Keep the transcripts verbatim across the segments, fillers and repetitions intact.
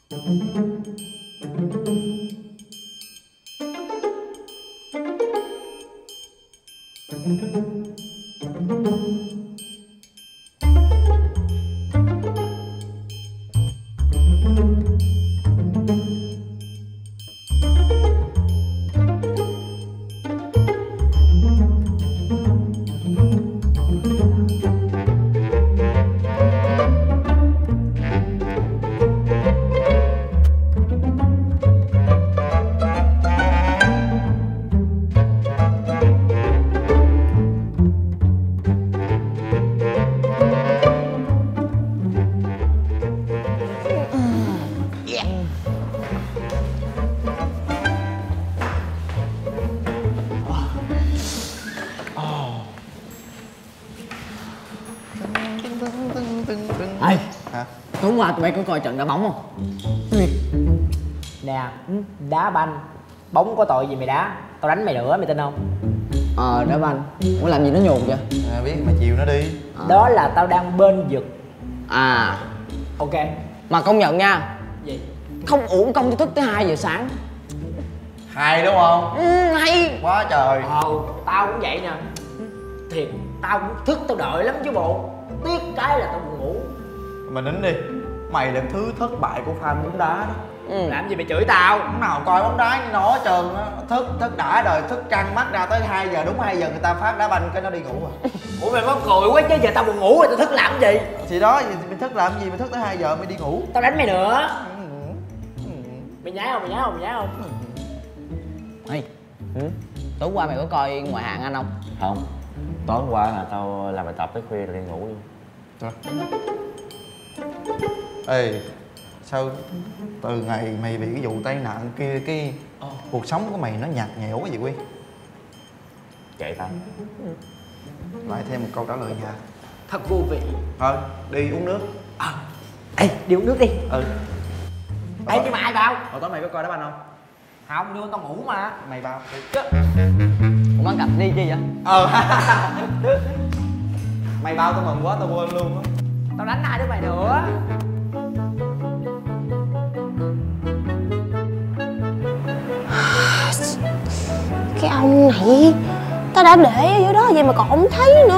Ê, hả? Tối qua tụi bay có coi trận đá bóng không? Nè, đá banh bóng có tội gì mày đá? Tao đánh mày nữa, mày tin không? Ờ, đá banh. Muốn làm gì nó nhồn vậy? À, biết mà chiều nó đi. À. Đó là tao đang bên giật. À. Ok. Mà công nhận nha. Gì? Không uổng công tôi thức tới hai giờ sáng. Hay đúng không? Ừ, hay quá trời. Ờ, tao cũng vậy nè. Thiệt, tao cũng thức tao đợi lắm chứ bộ. Tiếc cái là tao buồn ngủ. Mình nín đi. Mày là thứ thất bại của fan bóng đá đó. Ừ. Làm gì mày chửi tao? Lúc nào coi bóng đá như nó trơn á. Thức, thức đã đời, thức căng mắt ra tới hai giờ, đúng hai giờ người ta phát đá banh cái nó đi ngủ à. Ủa mày mắc cười quá chứ, giờ tao buồn ngủ rồi tao thức làm gì? Thì đó, mày thức làm gì, mày thức tới hai giờ mày đi ngủ. Tao đánh mày nữa. Mày nhái không, mày nhái không, mày nhái không? Ê, ừ? Tối qua mày có coi ngoại hạng Anh không? Không. Tối qua là tao làm bài tập tới khuya rồi đi ngủ luôn. Rồi. Ê, sao từ ngày mày bị cái vụ tai nạn kia cái oh. cuộc sống của mày nó nhạt nhẽo quá vậy Quy? Kệ tao. Lại thêm một câu trả lời nha. Thật vô vị. Thôi, đi uống nước. À. Ê, đi uống nước đi. Ừ. Ê, nhưng mà ai bao? Hồi tối mày có coi đá banh không? Không, đưa tao ngủ mà. Mày bao. Ủa bắn cặp đi chi vậy? Ờ. Mày bao tao mừng quá tao quên luôn á. Tao đánh hai đứa mày nữa. Cái ông này, tao đã để ở dưới đó vậy mà còn không thấy nữa.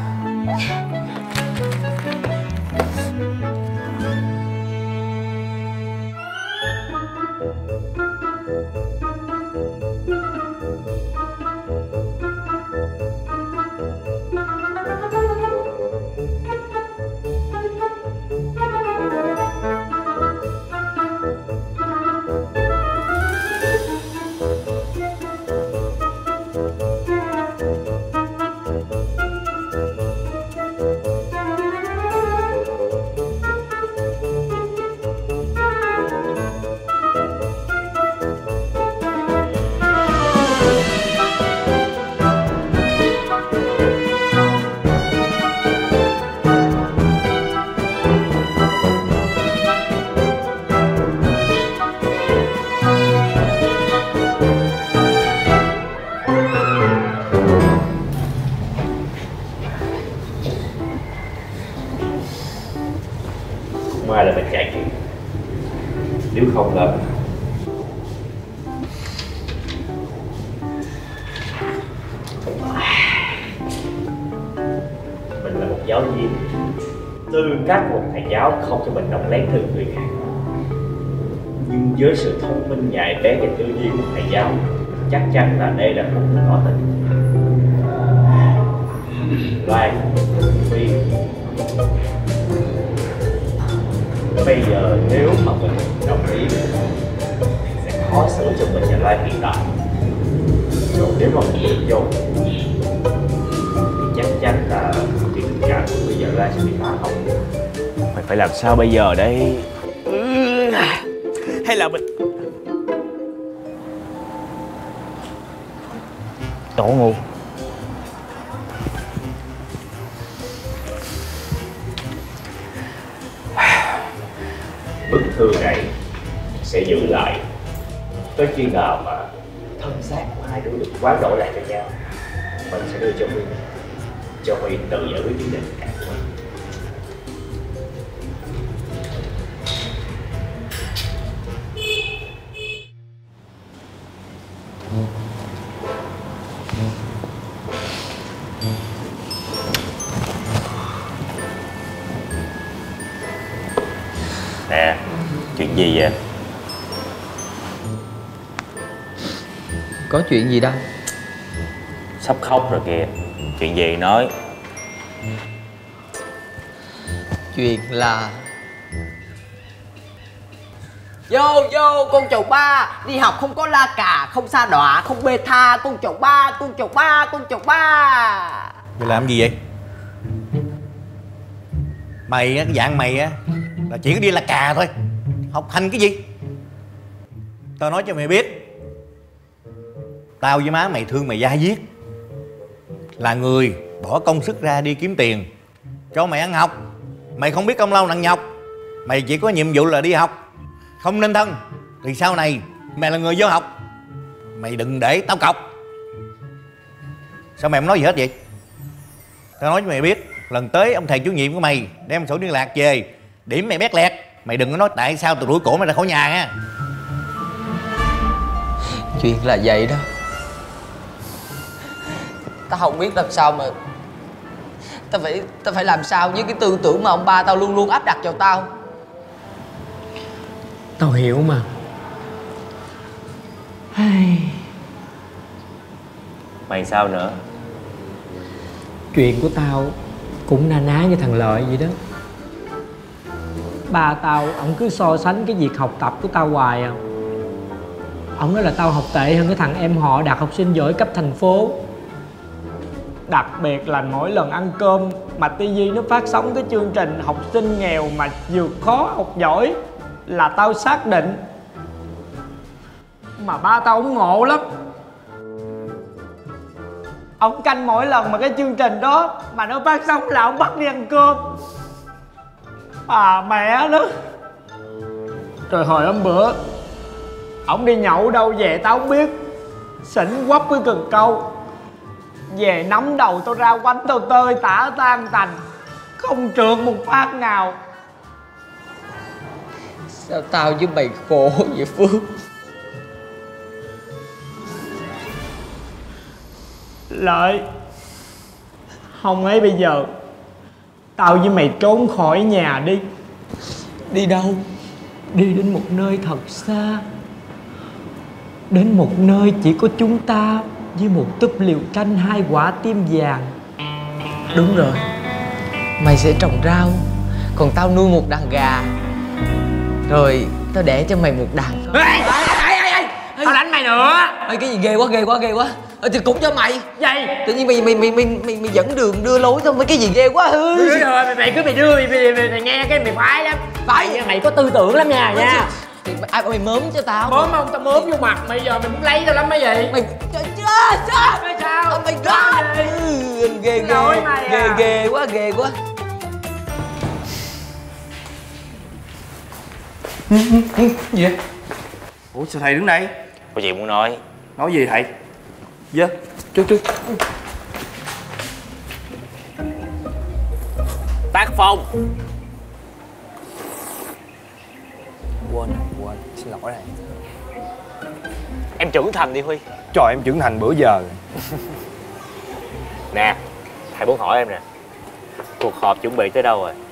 Mai là mình trải nghiệm. Nếu không là mình là một giáo viên, tư cách một thầy giáo không cho mình đọc lén thư người khác. Nhưng với sự thông minh nhạy bén và tư duy của thầy giáo, chắc chắn là đây là một người có tình. Loan, Phi, bây giờ nếu mà mình đồng ý sẽ khó xử cho mình và Loan hiện tại. Còn nếu mà mình lựa chọn thì chắc chắn là chuyện tình cảm của bây giờ Loan sẽ bị phá hỏng. Mình phải làm sao bây giờ đây? Hay là mình Tổ ngu. Bức thư này sẽ giữ lại tới khi nào mà thân xác của hai đứa được quán đổi lại cho nhau, mình sẽ đưa cho Huy, cho Huy tự giải quyết vấn đề tình cảm của mình. Nè, chuyện gì vậy? Có chuyện gì đâu. Sắp khóc rồi kìa. Chuyện gì nói. Chuyện là Vô vô con chầu ba. Đi học không có la cà, không sa đọa, không bê tha. Con chầu ba, con chầu ba, con chầu ba. Mày làm gì vậy? Mày á, cái dạng mày á là chỉ có đi la cà thôi, học hành cái gì. Tao nói cho mày biết, tao với má mày thương mày da diết, là người bỏ công sức ra đi kiếm tiền cho mày ăn học. Mày không biết công lao nặng nhọc, mày chỉ có nhiệm vụ là đi học, không nên thân. Thì sau này mày là người vô học, mày đừng để tao cọc. Sao mày không nói gì hết vậy? Tao nói cho mày biết, lần tới ông thầy chủ nhiệm của mày đem sổ liên lạc về, điểm mày bét lẹt. Mày đừng có nói tại sao tao đuổi cổ mày ra khỏi nhà nha. Chuyện là vậy đó. Tao không biết làm sao mà Tao phải Tao phải làm sao với cái tư tưởng mà ông ba tao luôn luôn áp đặt vào tao. Tao hiểu mà. Mày sao nữa? Chuyện của tao cũng na ná như thằng Lợi vậy đó. Ba tao, ổng cứ so sánh cái việc học tập của tao hoài à. Ổng nói là tao học tệ hơn cái thằng em họ đạt học sinh giỏi cấp thành phố. Đặc biệt là mỗi lần ăn cơm mà ti vi nó phát sóng cái chương trình học sinh nghèo mà vượt khó học giỏi là tao xác định. Mà ba tao ổng ngộ lắm. Ông canh mỗi lần mà cái chương trình đó mà nó phát sóng là ông bắt đi ăn cơm. À mẹ nó. Rồi hồi hôm bữa ông đi nhậu đâu về tao không biết, xỉn quắp với cần câu, về nắm đầu tao ra quánh tao tơi tả tan tành, không trượt một phát nào. Sao tao với mày khổ vậy Phước? Lợi, không ấy bây giờ tao với mày trốn khỏi nhà đi. Đi đâu? Đi đến một nơi thật xa, đến một nơi chỉ có chúng ta với một túp liều tranh hai quả tim vàng. Đúng rồi. Mày sẽ trồng rau, còn tao nuôi một đàn gà. Rồi tao đẻ cho mày một đàn con. Ê, ê, ê, ê, ê. Tao đánh mày nữa. Ê, cái gì ghê quá, ghê quá, ghê quá. Ê, thì cũng cho mày. Gì? Tự nhiên mày mày mày mày mày, mày dẫn đường đưa lối tao mấy cái gì ghê quá hư. Rồi, rồi mày, mày cứ mày đưa mày, mày, mày, mày nghe cái mày khoái lắm. Phải. Mày có tư tưởng lắm nha nha. Thì ai bảo mày mớm cho tao? Mớm không? Tao mớm vô mặt mày, giờ mày muốn lấy tao lắm mấy gì? Mày trời chưa chưa? Mày sao? Oh my god. Ừ, ghê ghê mày ghê à. ghê quá ghê quá. Gì vậy? Ủa sao thầy đứng đây? Có chuyện muốn nói. Nói gì thầy? Dạ, chút chút. Tác phong. Quên quên xin lỗi thầy. Em trưởng thành đi Huy. Trời, em trưởng thành bữa giờ. Nè, thầy muốn hỏi em nè, cuộc họp chuẩn bị tới đâu rồi?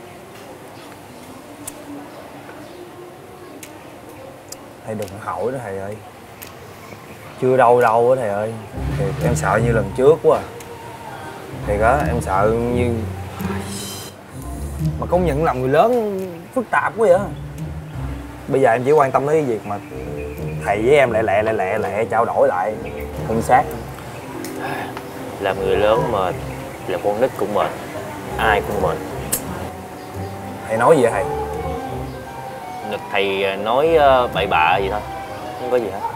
Thầy đừng hỏi đó thầy ơi. Chưa đâu đâu á thầy ơi. Thiệt, em sợ như lần trước quá à. Thiệt á, em sợ như... Mà công nhận làm người lớn phức tạp quá vậy. Bây giờ em chỉ quan tâm tới cái việc mà thầy với em lẹ lẹ lẹ lẹ lẹ trao đổi lại thân xác. Làm người lớn mệt, làm con nít cũng mệt, ai cũng mệt. Thầy nói gì vậy thầy? Thầy nói bậy bạ gì thôi, không có gì hết.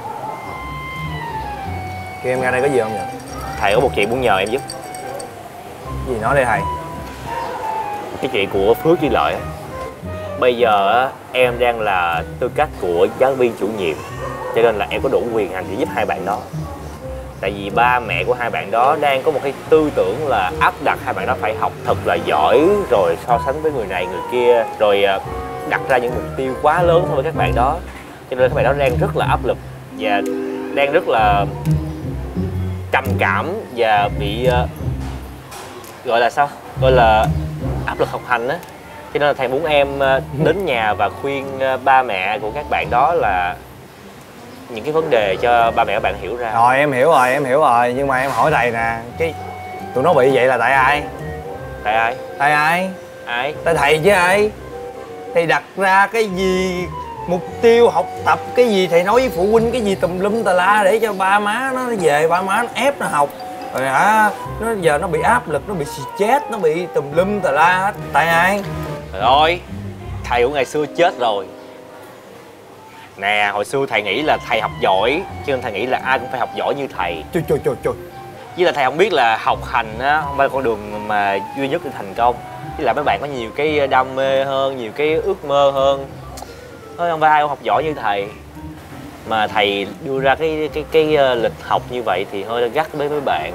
Kêu em ra đây có gì không vậy? Thầy có một chuyện muốn nhờ em giúp. Gì nói đây thầy? Cái chuyện của Phước với Lợi. Bây giờ em đang là tư cách của giáo viên chủ nhiệm, cho nên là em có đủ quyền hành để giúp hai bạn đó. Tại vì ba mẹ của hai bạn đó đang có một cái tư tưởng là áp đặt hai bạn đó phải học thật là giỏi, rồi so sánh với người này người kia, rồi đặt ra những mục tiêu quá lớn so với các bạn đó. Cho nên các bạn đó đang rất là áp lực và đang rất là trầm cảm và bị uh, gọi là sao? Gọi là áp lực học hành á. Cho nên là thầy muốn em đến nhà và khuyên ba mẹ của các bạn đó là những cái vấn đề cho ba mẹ các bạn hiểu ra. Rồi em hiểu rồi, em hiểu rồi. Nhưng mà em hỏi thầy nè, cái tụi nó bị vậy là tại ai? Tại ai? Tại ai? Ai? Tại thầy chứ ai? Thầy đặt ra cái gì, mục tiêu học tập cái gì, thầy nói với phụ huynh cái gì tùm lum tà la để cho ba má nó về, ba má nó ép nó học. Rồi hả, nó giờ nó bị áp lực, nó bị stress, nó bị tùm lum tà la hết. Tại ai? Rồi, thầy của ngày xưa chết rồi. Nè, hồi xưa thầy nghĩ là thầy học giỏi, cho nên thầy nghĩ là ai cũng phải học giỏi như thầy. Trời trời trời trời. Với là thầy không biết là học hành á, không phải là con đường mà duy nhất để thành công. Với lại mấy bạn có nhiều cái đam mê hơn, nhiều cái ước mơ hơn. Thôi không phải ai cũng học giỏi như thầy. Mà thầy đưa ra cái cái cái, cái lịch học như vậy thì hơi gắt với mấy bạn.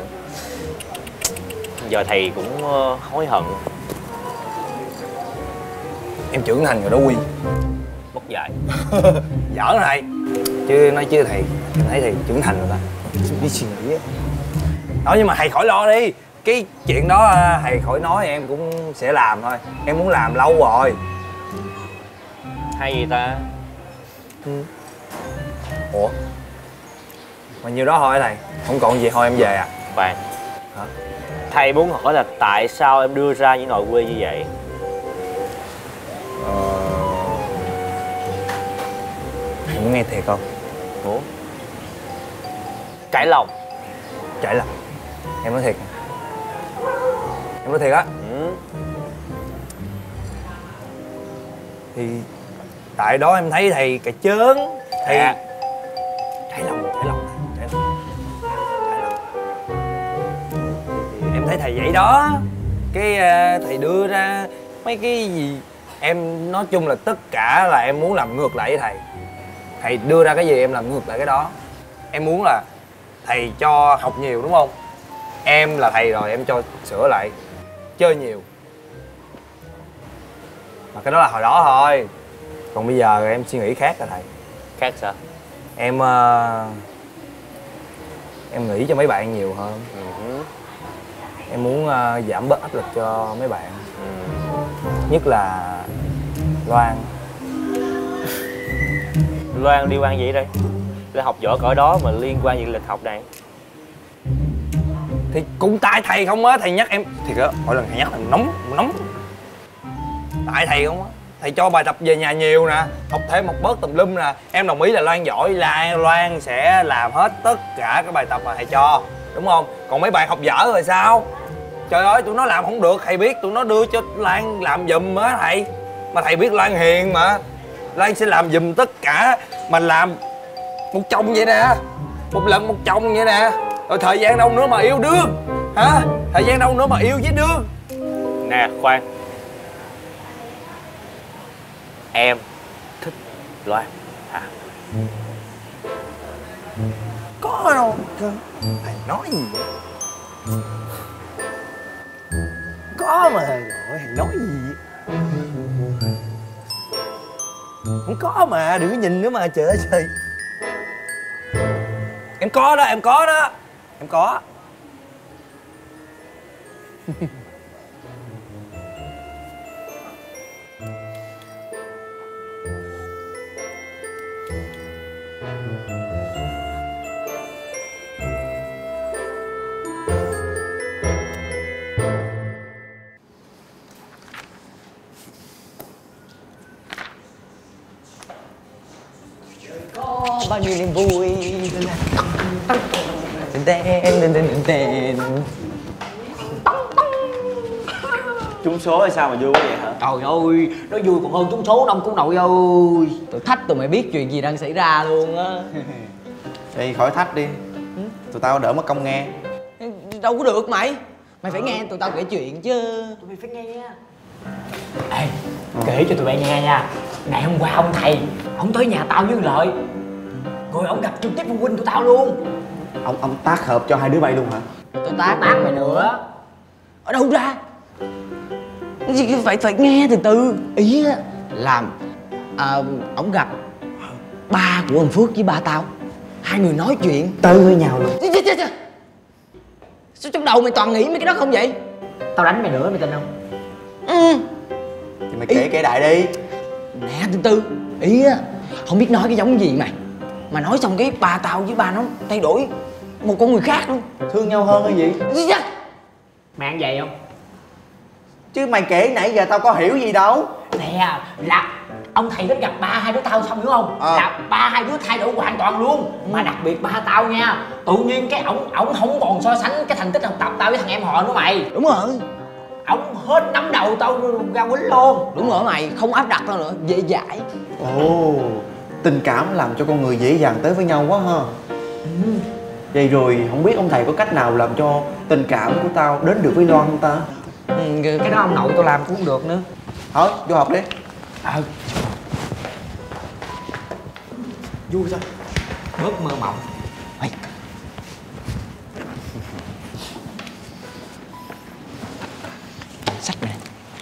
Giờ thầy cũng hối hận. Em trưởng thành rồi đó Quy. Mất dạy. Giỡn thầy. Chứ nói chứ thầy, em thấy thầy trưởng thành rồi đó. Đi suy nghĩ á. Đó, nhưng mà thầy khỏi lo đi. Cái chuyện đó thầy khỏi nói, em cũng sẽ làm thôi. Em muốn làm lâu rồi. Hay gì ta? Ừ. Ủa? Mà nhiêu đó thôi thầy. Không còn gì thôi em về à? Khoan. Hả? Thầy muốn hỏi là tại sao em đưa ra những nội quy như vậy? Ờ... Thầy muốn nghe thiệt không? Ủa? Trải lòng. Trải lòng. Em nói thiệt. Em nói thiệt á. Ừ. Thì tại đó em thấy thầy cà chớn. Thầy à. Trải lòng, trải lòng, trải lòng, trải lòng. Thì em thấy thầy vậy đó. Cái uh, thầy đưa ra mấy cái gì, em nói chung là tất cả là em muốn làm ngược lại với thầy. Thầy đưa ra cái gì em làm ngược lại cái đó. Em muốn là thầy cho học nhiều đúng không? Em là thầy rồi em cho sửa lại chơi nhiều. Mà cái đó là hồi đó thôi. Còn bây giờ em suy nghĩ khác rồi thầy. Khác sao? Em uh, em nghĩ cho mấy bạn nhiều hơn. Ừ. Em muốn uh, giảm bớt áp lực cho mấy bạn. Ừ. Nhất là Loan. Loan liên quan gì đây? Là học giỏi cỡ đó mà liên quan gì lịch học này? Thì cũng tại thầy không á, thầy nhắc em. Thì đó, mỗi lần thầy nhắc em nóng, nóng. Tại thầy không á. Thầy cho bài tập về nhà nhiều nè, học thêm một bớt tùm lum nè. Em đồng ý là Loan giỏi, là Loan sẽ làm hết tất cả các bài tập mà thầy cho, đúng không? Còn mấy bạn học dở rồi sao? Trời ơi, tụi nó làm không được, thầy biết tụi nó đưa cho Loan làm giùm á thầy. Mà thầy biết Loan hiền mà. Loan sẽ làm giùm tất cả. Mà làm một chồng vậy nè, một lần một chồng vậy nè. Rồi thời gian đâu nữa mà yêu đương, hả? Thời gian đâu nữa mà yêu với đương. Nè, khoan. Em thích Loan hả? Có đâu. Thầy nói gì vậy? Có mà thầy thầy nói gì vậy? Không có mà, đừng có nhìn nữa mà, trời ơi trời. Em có đó, em có đó. Em có. Có bao nhiêu niềm vui. Tên tên tên tên tên. Trúng số hay sao mà vui quá vậy hả? Trời ơi, nó vui còn hơn trúng số năm cô nội ơi. Tụi thách tụi mày biết chuyện gì đang xảy ra luôn á. Thì khỏi thách đi. Tụi tao đỡ mất công nghe. Đâu có được mày. Mày phải nghe tụi tao kể chuyện chứ. Tụi mày phải nghe. Ê, kể cho tụi bay nghe nha. Ngày hôm qua ông thầy, ông tới nhà tao với Lợi. Rồi ông gặp trực tiếp phụ huynh tụi tao luôn. Ông ông tác hợp cho hai đứa bay luôn hả? Tao tác tác mày nữa. Ở đâu ra? Phải phải nghe từ từ. Ý á là à, ông gặp ba của ông Phước với ba tao. Hai người nói chuyện tới với nhau luôn. Chứ, chứ, chứ. Sao trong đầu mày toàn nghĩ mấy cái đó không vậy? Tao đánh mày nữa mày tin không? Ừ. Thì Mày kể kể đại đi. Nè từ từ. Ý á, không biết nói cái giống gì mày. Mà nói xong cái bà tao với bà nó thay đổi một con người khác luôn. Thương nhau hơn hay gì? Mày ăn vậy không? Chứ mày kể nãy giờ tao có hiểu gì đâu. Nè là ông thầy đến gặp ba hai đứa tao xong hiểu không? Ờ. Là ba hai đứa thay đổi hoàn toàn luôn. Mà đặc biệt ba tao nha, tự nhiên cái ổng ổng không còn so sánh cái thành tích học tập tao với thằng em họ nữa mày. Đúng rồi. Ổng hết nắm đầu tao ra quýnh luôn. Đúng rồi mày, không áp đặt tao nữa, dễ dãi. Ồ, tình cảm làm cho con người dễ dàng tới với nhau quá ha. Ừ. Vậy rồi không biết ông thầy có cách nào làm cho tình cảm của tao đến được với Loan không ta? Ừ, cái đó ông nội tao làm cũng không được nữa. Thôi, vô học đi. Ờ. Vui thôi, bớt mơ mộng. Ê. Sách này.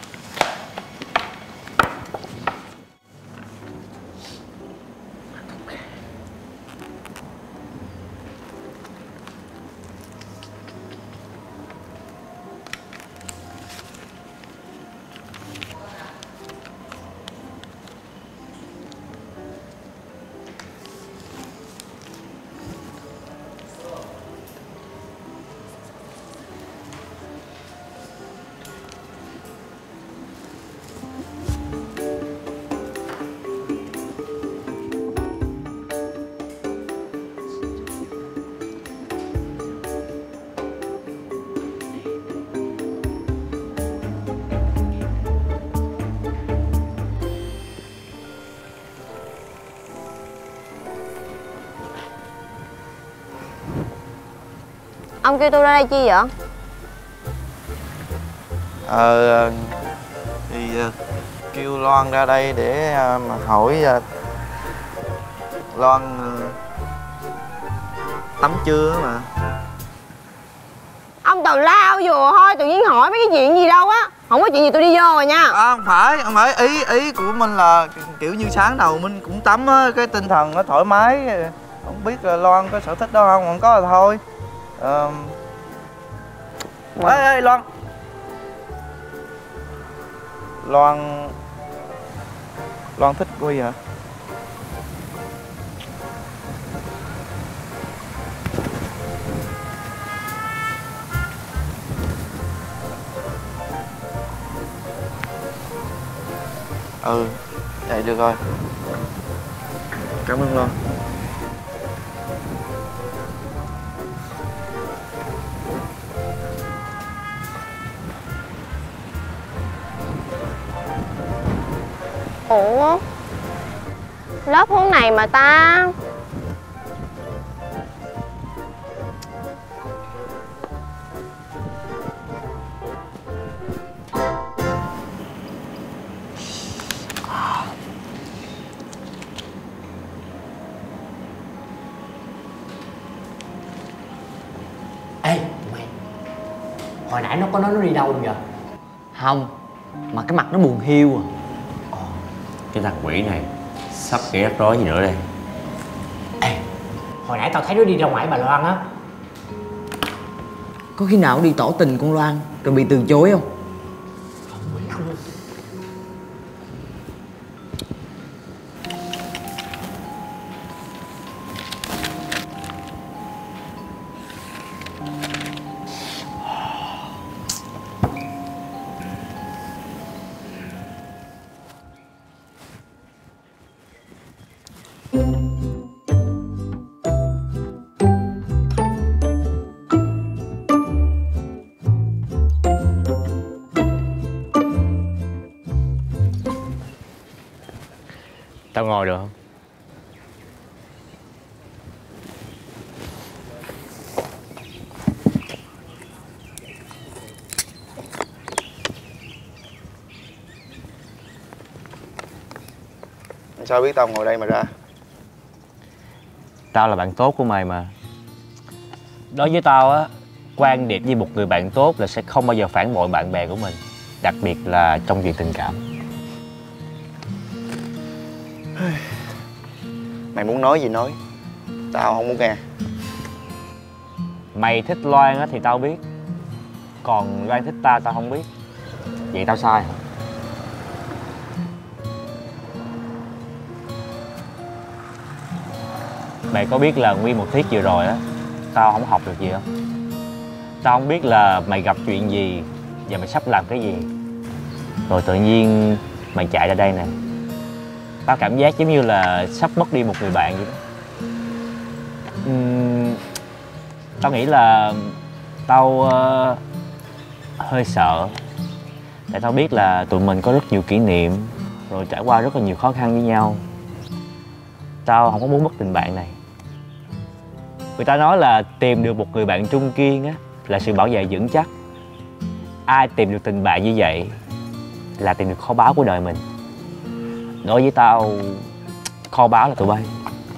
Ông kêu tôi ra đây chi vậy? Ờ... Thì uh, kêu Loan ra đây để uh, mà hỏi uh, Loan uh, tắm chưa mà. Ông tào lao vừa thôi, tự nhiên hỏi mấy cái chuyện gì đâu á. Không có chuyện gì tôi đi vô rồi nha. À, không phải, không phải, ý ý của mình là kiểu như sáng đầu mình cũng tắm á, cái tinh thần nó thoải mái. Không biết uh, Loan có sở thích đó không, không có là thôi. Ờ... Ê, ê, Loan. Loan... Loan thích Quy hả? Ừ, vậy được rồi. Cảm ơn Loan. Ủa, lớp hướng này mà ta. Ê mày, hồi nãy nó có nói nó đi đâu không vậy? Không, mà cái mặt nó buồn hiu à. Cái thằng quỷ này sắp gây rắc rối gì nữa đây. Ê, hồi nãy tao thấy nó đi ra ngoài Bà Loan á. Có khi nào đi tỏ tình con Loan rồi bị từ chối không? Không biết luôn. Tao ngồi được không? Sao biết tao ngồi đây mà ra? Tao là bạn tốt của mày mà. Đối với tao á, quan điểm với một người bạn tốt là sẽ không bao giờ phản bội bạn bè của mình. Đặc biệt là trong chuyện tình cảm. Mày muốn nói gì nói, tao không muốn nghe. Mày thích Loan á thì tao biết, còn Loan thích ta tao không biết. Vậy tao sai hả? Mày có biết là nguyên một tiết vừa rồi á, tao không học được gì không? Tao không biết là mày gặp chuyện gì và mày sắp làm cái gì. Rồi tự nhiên mày chạy ra đây nè. Tao cảm giác giống như là sắp mất đi một người bạn vậy đó. Uhm, tao nghĩ là tao uh, hơi sợ. Tại tao biết là tụi mình có rất nhiều kỷ niệm, rồi trải qua rất là nhiều khó khăn với nhau. Tao không có muốn mất tình bạn này. Người ta nói là tìm được một người bạn trung kiên á là sự bảo vệ vững chắc. Ai tìm được tình bạn như vậy là tìm được kho báu của đời mình. Đối với tao, kho báu là tụi bay.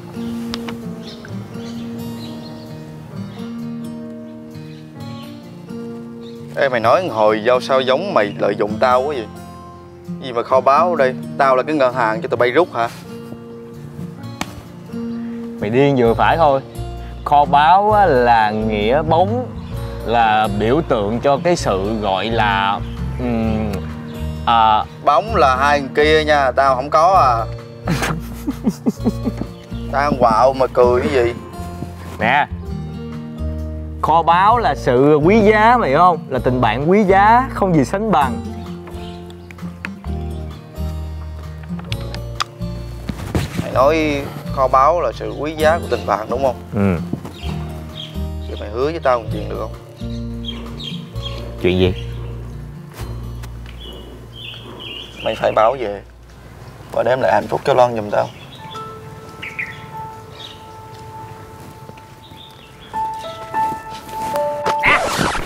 Ê, mày nói hồi giao sao giống mày lợi dụng tao quá vậy? Gì mà kho báu ở đây? Tao là cái ngân hàng cho tụi bay rút hả? Mày điên vừa phải thôi. Kho báu là nghĩa bóng, là biểu tượng cho cái sự gọi là um, à... Bóng là hai người kia nha, tao không có à. Tao quạo mà cười cái gì? Nè, kho báu là sự quý giá mày hiểu không? Là tình bạn quý giá, không gì sánh bằng. Mày nói kho báu là sự quý giá của tình bạn đúng không? Ừ. Vậy mày hứa với tao một chuyện được không? Chuyện gì? Mày phải báo về và đem lại hạnh phúc cho Loan giùm tao. À!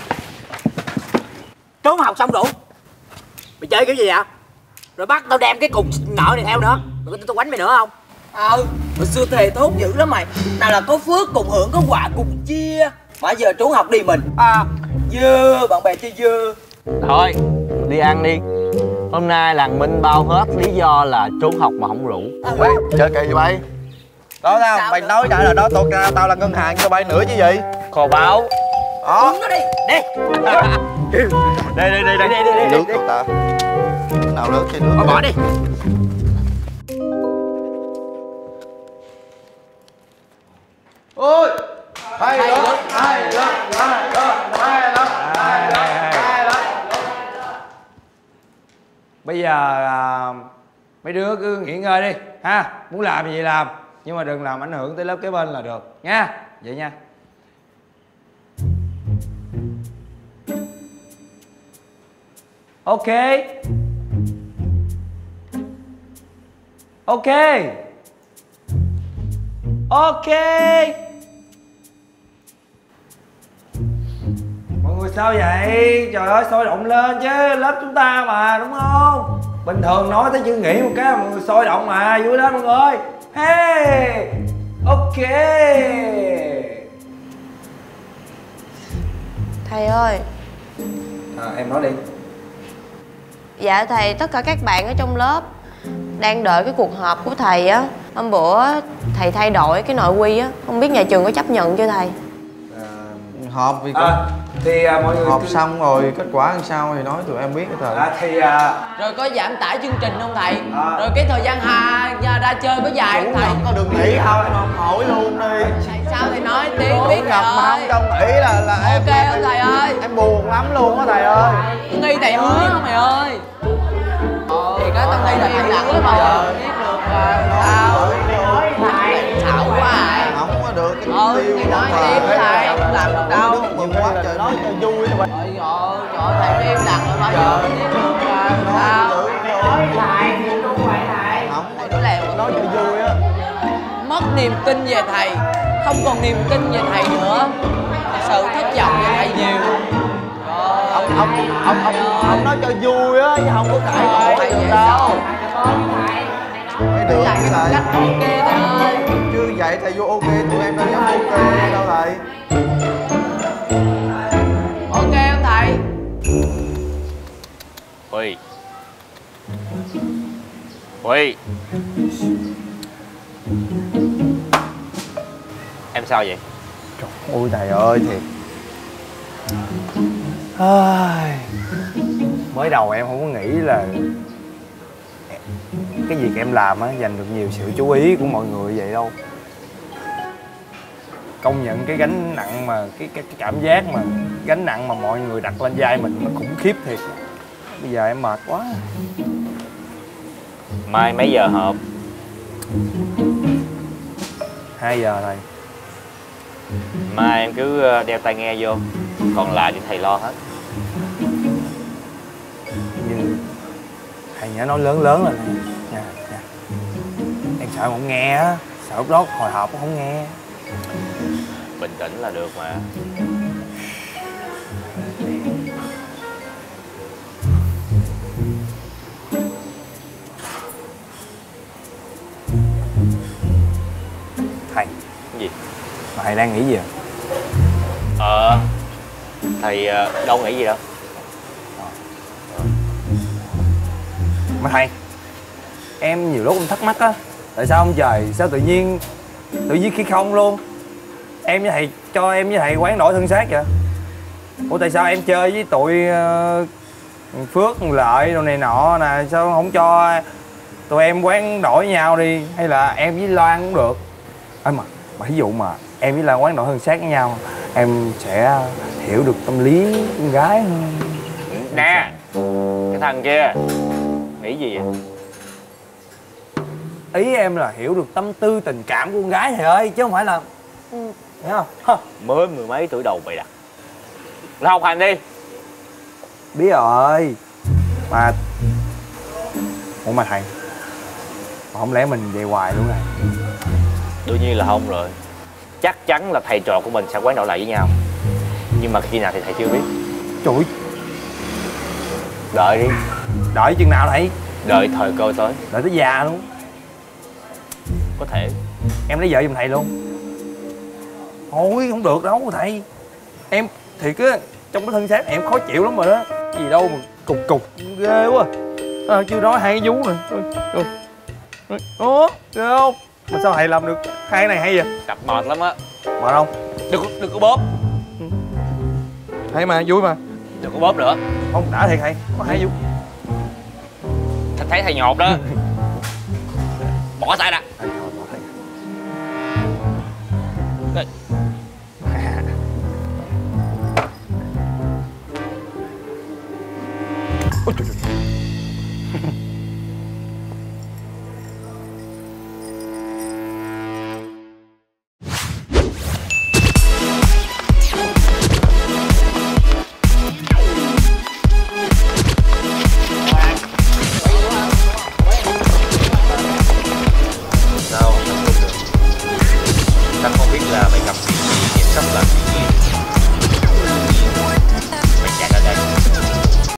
Trốn học xong đủ. Mày chơi kiểu gì vậy? Rồi bắt tao đem cái cục nợ này theo nữa. Rồi tao quánh mày nữa không? Ờ, hồi xưa thề thốt dữ lắm mày. Nào là có phước cùng hưởng, có quà cùng chia. Mà giờ trốn học đi mình. À, dơ, bạn bè chơi dơ. Thôi, đi ăn đi. Hôm nay làng Minh bao hết lý do là trốn học mà không rủ. Ê, chơi kỳ vậy bay? Đó tao, mày nói trả lời đó, tao tao là ngân hàng cho bay nữa chứ gì? Kho báu. Đó. Uống nó đi, đi. Đây, đây, đây, đây, đi, đi, đi, nước của ta. Nào nước chai nước. Bỏ, bỏ đi. Ôi! Hay lắm, hay lắm, hay lắm, hay lắm, hay lắm, hay lắm. Bây giờ à, mấy đứa cứ nghỉ ngơi đi ha. Muốn làm gì làm, nhưng mà đừng làm ảnh hưởng tới lớp kế bên là được nha. Vậy nha. Ok. Ok. Ok. Mọi người sao vậy? Trời ơi, sôi động lên chứ, lớp chúng ta mà, đúng không? Bình thường nói tới chữ nghỉ một cái mọi người sôi động mà, vui lên mọi người. Hey. Ok. Thầy ơi. À, em nói đi. Dạ thầy, tất cả các bạn ở trong lớp đang đợi cái cuộc họp của thầy á. Hôm bữa thầy thay đổi cái nội quy á, không biết nhà trường có chấp nhận chưa thầy? À, họp vì à, thì à, mọi người họp cứ... xong rồi kết quả làm sao thì nói tụi em biết cái thầy. À, thì à... Rồi có giảm tải chương trình không thầy? À. Rồi cái thời gian hà ra chơi có dài không thầy? Có được nghỉ không? Em hỏi luôn đi. Thầy sao thầy nói tiếng biết Gặp thầy mà ơi. không trong nghỉ là là em. Ok không thầy ơi? Em buồn lắm luôn á thầy ơi. Nghi thầy hứa không mày ơi? Thì có tao nghi là thầy lặng lắm mà. Biết được sao? Thầy xạo quá à. Không có được cái Ừ, tiêu thầy nói mà. im thầy, không làm được đâu. Mừng quá trời nói cho vui thôi. Trời ơi, trời ơi, thầy im lặng rồi bao giờ biết được sao? Nói thầy thì không phải thầy. Không, Thầy nói lèo nói cho vui á. mất niềm tin về thầy, không còn niềm tin về thầy nữa, thật sự thất vọng về thầy nhiều. Ông ông ông ông ông nói cho vui á chứ không có cãi cọ thầy được vậy đâu. sao? Mới được Thầy cái thầy. cách ok thầy ơi. Chứ vậy thầy vô ok tụi em đâu dám ok đâu thầy. Ok không thầy? Huy. Huy. Em sao vậy? Ôi thầy ơi thiệt. Mới đầu em không có nghĩ là cái việc em làm á dành được nhiều sự chú ý của mọi người vậy đâu. công nhận cái gánh nặng mà cái cái, cái cảm giác mà gánh nặng mà mọi người đặt lên vai mình nó khủng khiếp thiệt. Bây giờ em mệt quá. Mai mấy giờ họp? Hai giờ thầy. Mai em cứ đeo tai nghe vô, còn lại thì thầy lo hết. Nhưng thầy nhớ nói lớn lớn lên nha, nha. Em sợ không nghe á, sợ lúc đó hồi hộp không nghe. Bình tĩnh là được mà. Thầy. Cái gì? Mà thầy đang nghĩ gì à? Ờ Thầy đâu nghĩ gì đâu. Mà thầy, em nhiều lúc em thắc mắc á, tại sao ông trời sao tự nhiên tự nhiên khi không luôn. Em với thầy cho em với thầy hoán đổi thân xác vậy. Ủa tại sao em chơi với tụi uh, Phước, Lợi đồ này nọ nè, sao không cho tụi em hoán đổi nhau đi, hay là em với Loan cũng được. À mà, mà ví dụ mà em với Loan hoán đổi thân xác với nhau, em sẽ hiểu được tâm lý con gái hơn. Nè, cái thằng kia nghĩ gì vậy? Ý em là hiểu được tâm tư tình cảm của con gái thầy ơi, chứ không phải là... Ừ, hiểu không? Mới mười mấy tuổi đầu bày đặt. Là học hành đi. Biết rồi. Mà... Ủa mà thầy, mà không lẽ mình về hoài luôn này? Đương nhiên là không rồi. Chắc chắn là thầy trò của mình sẽ quán đổi lại với nhau. Nhưng mà khi nào thì thầy chưa biết. Trời ơi. Đợi đi. Đợi chừng nào thầy? Đợi thời cơ tới. Đợi tới già luôn. Có thể. Em lấy vợ giùm thầy luôn. Thôi không được đâu thầy. Em thiệt á, trong cái thân xác em khó chịu lắm rồi đó. Gì đâu mà cục cục ghê quá. À, chưa nói hai cái vú nè. Ủa, ghê không? Mà sao thầy làm được hai cái này hay vậy? Tập mệt lắm á. Mệt không? Đừng có, đừng có bóp. Hay mà, vui mà. Đừng có bóp nữa. Không, đã thiệt thầy, có hai vú. Thầy thấy thầy nhột đó. Bỏ tay ra. Đây. Ôi trời trời. Sao? Ta không biết là mày gặp gì, sắp lạnh.